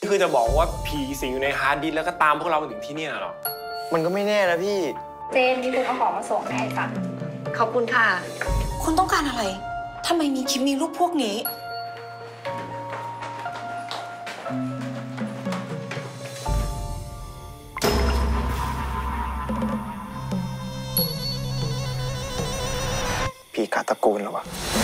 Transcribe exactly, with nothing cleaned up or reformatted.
คือจะบอกว่าผีสิงอยู่ในฮาร์ดดิสก์แล้วก็ตามพวกเรามาถึงที่เนี่ยหรอมันก็ไม่แน่นะพี่เจนมีคนเอาของมาส่งให้จ้ะขอบคุณค่ะคุณต้องการอะไรทำไมมีคลิปมีรูปพวกนี้พี่กาตะโกนเหรอวะ